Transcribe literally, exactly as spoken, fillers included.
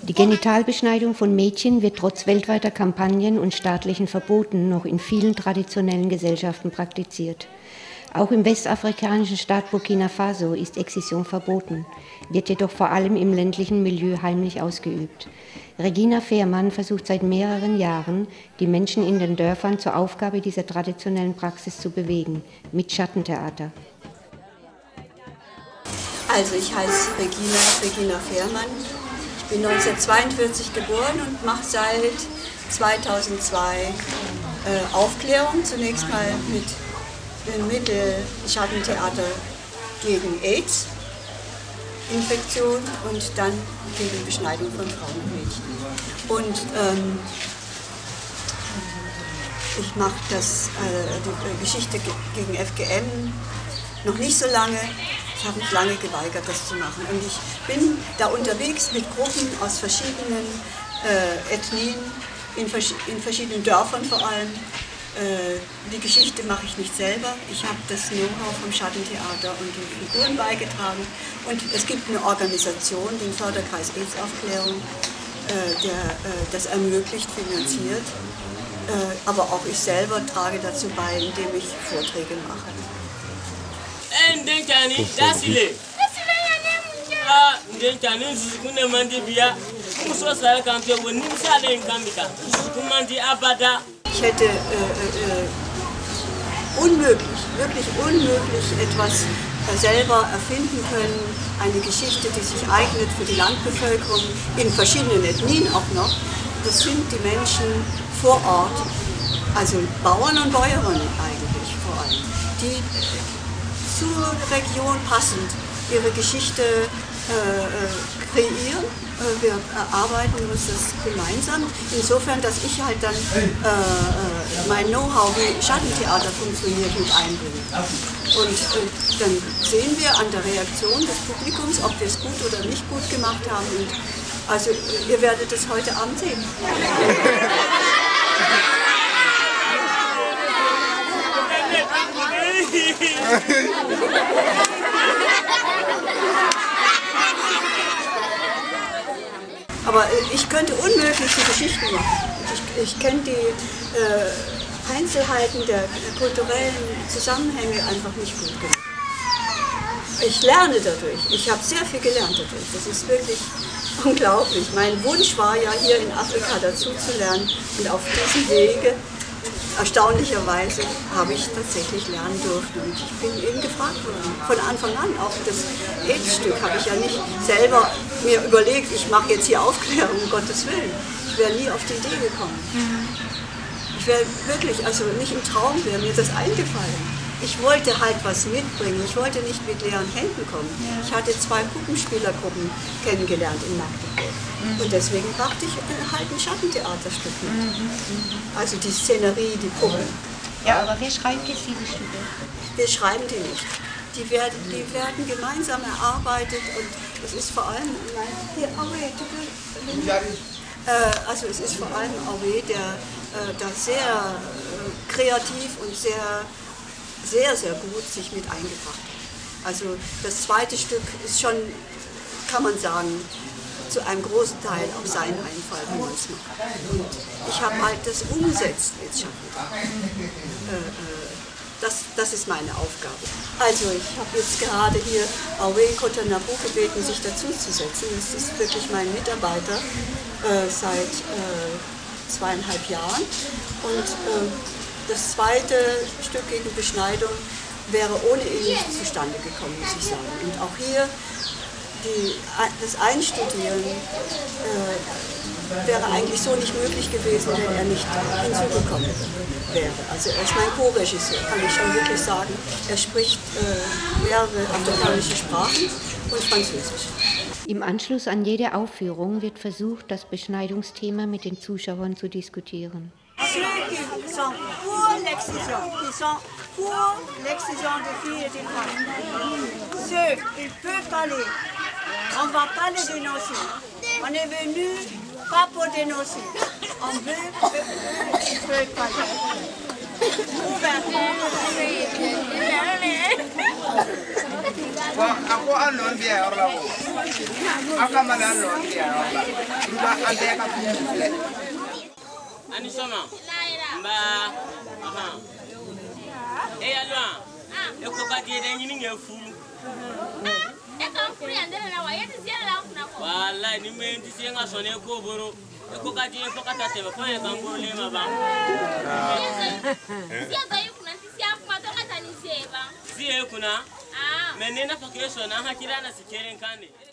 Die Genitalbeschneidung von Mädchen wird trotz weltweiter Kampagnen und staatlichen Verboten noch in vielen traditionellen Gesellschaften praktiziert. Auch im westafrikanischen Staat Burkina Faso ist Exzision verboten, wird jedoch vor allem im ländlichen Milieu heimlich ausgeübt. Regina Fehrmann versucht seit mehreren Jahren, die Menschen in den Dörfern zur Aufgabe dieser traditionellen Praxis zu bewegen, mit Schattentheater. Also ich heiße Regina, Regina Fehrmann. Ich bin neunzehnhundertzweiundvierzig geboren und mache seit zweitausendzwei äh, Aufklärung, zunächst mal mit dem Mittel Schattentheater gegen AIDS, Infektion und dann gegen Beschneidung von Frauen und Mädchen. Und ähm, ich mache das, äh, die Geschichte gegen F G M noch nicht so lange. Ich habe mich lange geweigert, das zu machen. Und ich bin da unterwegs mit Gruppen aus verschiedenen äh, Ethnien, in, vers in verschiedenen Dörfern vor allem. Äh, die Geschichte mache ich nicht selber. Ich habe das Know-how vom Schattentheater und die Figuren beigetragen. Und es gibt eine Organisation, den Förderkreis AIDS-Aufklärung, äh, der äh, das ermöglicht, finanziert. Äh, aber auch ich selber trage dazu bei, indem ich Vorträge mache. Ich hätte äh, äh, unmöglich, wirklich unmöglich etwas äh, selber erfinden können, eine Geschichte, die sich eignet für die Landbevölkerung, in verschiedenen Ethnien auch noch. Das sind die Menschen vor Ort, also Bauern und Bäuerinnen eigentlich vor allem, die zur Region passend ihre Geschichte äh, kreieren. Äh, wir erarbeiten uns das gemeinsam. Insofern, dass ich halt dann äh, mein Know-how, wie Schattentheater funktioniert, mit einbringe. Und äh, dann sehen wir an der Reaktion des Publikums, ob wir es gut oder nicht gut gemacht haben. Und also ihr werdet es heute Abend sehen. Aber ich könnte unmöglich die Geschichten machen. Ich, ich kenne die äh, Einzelheiten der kulturellen Zusammenhänge einfach nicht gut genug. Ich lerne dadurch. Ich habe sehr viel gelernt dadurch. Das ist wirklich unglaublich. Mein Wunsch war ja, hier in Afrika dazu zu lernen. Und auf diesem Wege, erstaunlicherweise, habe ich tatsächlich lernen dürfen. Und ich bin eben gefragt worden. Von Anfang an, auch das AIDS-Stück habe ich ja nicht selber mir überlegt, ich mache jetzt hier Aufklärung, um Gottes Willen. Ich wäre nie auf die Idee gekommen. Ich wäre wirklich, also nicht im Traum wäre mir das eingefallen. Ich wollte halt was mitbringen, ich wollte nicht mit leeren Händen kommen. Ja. Ich hatte zwei Puppenspielergruppen kennengelernt in Magdeburg. Mhm. Und deswegen brachte ich halt ein Schattentheaterstück mit. Mhm. Also die Szenerie, die Puppen. Ja, aber wer schreibt jetzt diese Stücke? Wir schreiben die nicht. Die werden, die werden gemeinsam erarbeitet und es ist vor allem, hier, Aue, äh, also es ist vor allem Aue, der äh, da sehr äh, kreativ und sehr sehr, sehr gut sich mit eingebracht hat. Also das zweite Stück ist schon, kann man sagen, zu einem großen Teil auch sein Einfall, wie man es macht. Und ich habe halt das umgesetzt mit Schatten. Äh, das, das ist meine Aufgabe. Also ich habe jetzt gerade hier Awe Kotanabo gebeten, sich dazu zu setzen. Das ist wirklich mein Mitarbeiter äh, seit äh, zweieinhalb Jahren. Und äh, das zweite Stück gegen Beschneidung wäre ohne ihn nicht zustande gekommen, muss ich sagen. Und auch hier die, das Einstudieren äh, wäre eigentlich so nicht möglich gewesen, wenn er nicht hinzugekommen wäre. Also er ist mein Co-Regisseur, kann ich schon wirklich sagen. Er spricht äh, mehrere afrikanische Sprachen und Französisch. Im Anschluss an jede Aufführung wird versucht, das Beschneidungsthema mit den Zuschauern zu diskutieren. Ceux qui sont pour l'excision, qui sont pour l'excision des filles et des femmes, ceux qui peuvent parler, on ne va pas les dénoncer. On est venu pas pour dénoncer, on veut qu'ils peuvent parler. Aku anon dia orang. Aku malah anon dia orang. Juga anda yang punya. Ani sama. Mba. Aha. Eh alwa. E ko ba die den ni ngefulu. E kan furu yande na wa yete sia la kuna ko. Wallahi ni me ndi sia nga sone ko boro. E ko ka die ko ka ta te ba ko e kan boro le ma ba. Sia ga yu kuna sia kuma to ka ta ni sia ba. Sia kuna? Ah. Me ne na fa ke so na ha kira na sikeren kane.